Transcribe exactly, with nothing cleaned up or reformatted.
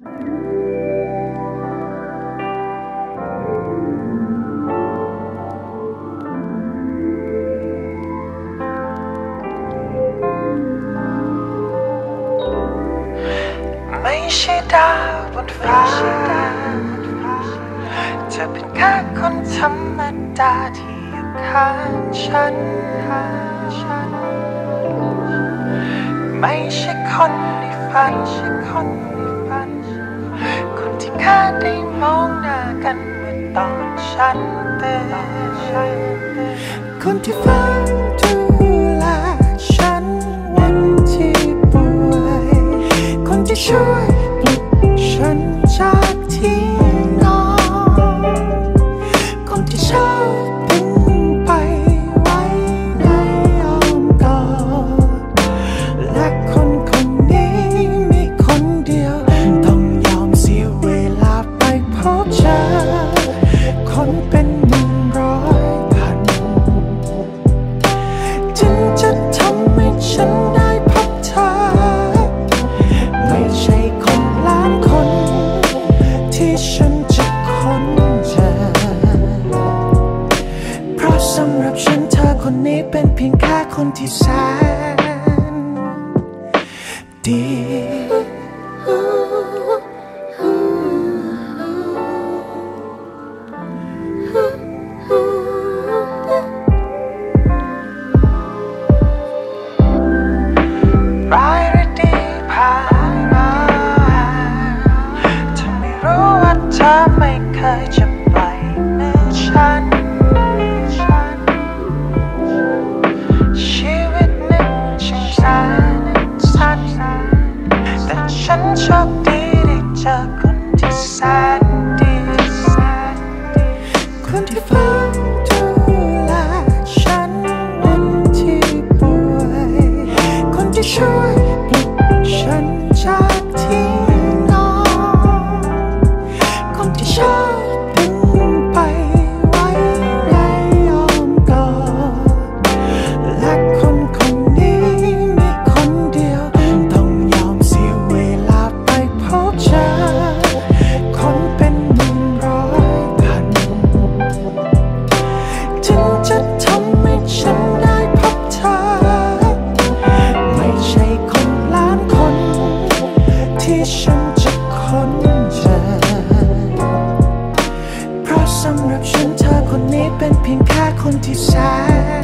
ไม่ใช่ดาวบนฟ้าเธอเป็นแค่คนธรรมดาที่อยู่ข้างฉันไม่ใช่คนในฝันคนที่แค่ได้มองหน้ากันเมื่อตอนฉันตื่นคนที่เฝ้าดูแลฉันวันที่ป่วยคนที่ช่วยปลุกฉันจากที่นอนคนที่ชอบบินไปไว้ในอ้อมกอดและคนคนนี้มีคนเดียวต้องยอมเสียเวลาไปพบเจอคนเป็นหนึ่งร้อยพันจึงจะทำให้ฉันได้พบเธอไม่ใช่คนล้านคนที่ฉันจะค้นเจอเพราะสำหรับฉันเธอคนนี้เป็นเพียงแค่คนที่แสนดีร้ายหรือดีผ่านมาเธอไม่รู้ว่าเธอไม่เคยจะปล่อยมือฉันชีวิตนึงช่างสั้นแต่ฉันโชคดีได้เจอคนที่แสนดีคนที่เฝ้าดูแลฉันวันที่ป่วยคนที่ช่วยปลุกฉันจากที่นอนคนที่ชอบบินไปไว้ในอ้อมกอดและคนคนนี้มีคนเดียวต้องยอมเสียเวลาไปพบเจอคนเป็นหนึ่งร้อยพันจึงจะทำให้ฉันได้พบเธอไม่ใช่คนล้านคนที่ฉันจะค้นเจอเพราะสำหรับฉันเธอคนนี้เป็นเพียงแค่คนที่แสน